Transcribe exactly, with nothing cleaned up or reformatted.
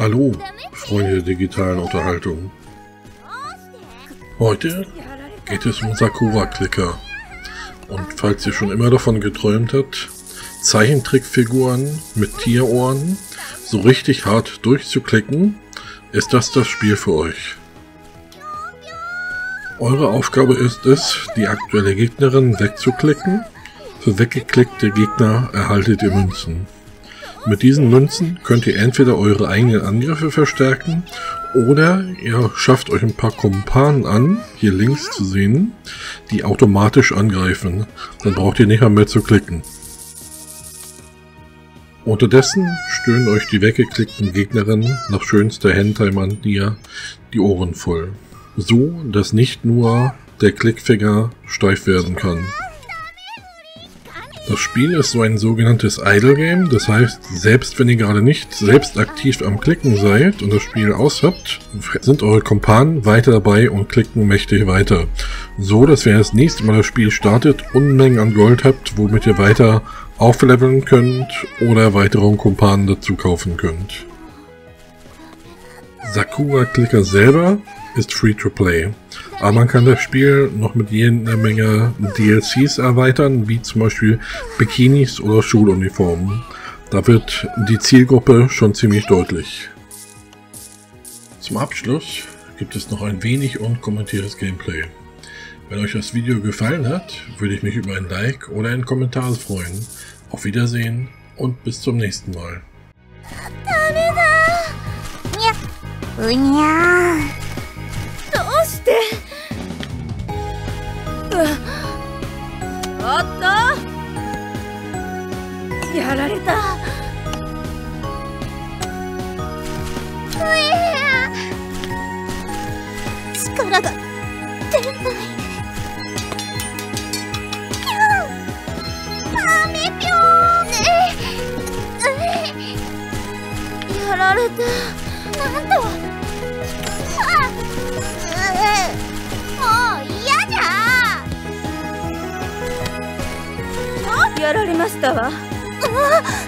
Hallo, Freunde der digitalen Unterhaltung. Heute geht es um Sakura Clicker. Und falls ihr schon immer davon geträumt habt, Zeichentrickfiguren mit Tierohren so richtig hart durchzuklicken, ist das das Spiel für euch. Eure Aufgabe ist es, die aktuelle Gegnerin wegzuklicken. Für weggeklickte Gegner erhaltet ihr Münzen. Mit diesen Münzen könnt ihr entweder eure eigenen Angriffe verstärken oder ihr schafft euch ein paar Kumpanen an, hier links zu sehen, die automatisch angreifen. Dann braucht ihr nicht mehr, mehr zu klicken. Unterdessen stöhnen euch die weggeklickten Gegnerinnen nach schönster Hentai-Manier die Ohren voll. So, dass nicht nur der Klickfinger steif werden kann. Das Spiel ist so ein sogenanntes Idle Game, das heißt, selbst wenn ihr gerade nicht selbst aktiv am Klicken seid und das Spiel aus habt, sind eure Kumpanen weiter dabei und klicken mächtig weiter. So, dass wenn ihr das nächste Mal das Spiel startet, Unmengen an Gold habt, womit ihr weiter aufleveln könnt oder weitere Kumpanen dazu kaufen könnt. Sakura Clicker selber ist Free-to-Play, aber man kann das Spiel noch mit jeder Menge D L Cs erweitern, wie zum Beispiel Bikinis oder Schuluniformen. Da wird die Zielgruppe schon ziemlich deutlich. Zum Abschluss gibt es noch ein wenig unkommentiertes Gameplay. Wenn euch das Video gefallen hat, würde ich mich über ein Like oder einen Kommentar freuen. Auf Wiedersehen und bis zum nächsten Mal. おっとやられた。うえー力が出ない。ぴょんダメぴょんねえやられた。なんとあもう嫌じゃ。やられましたわ。あ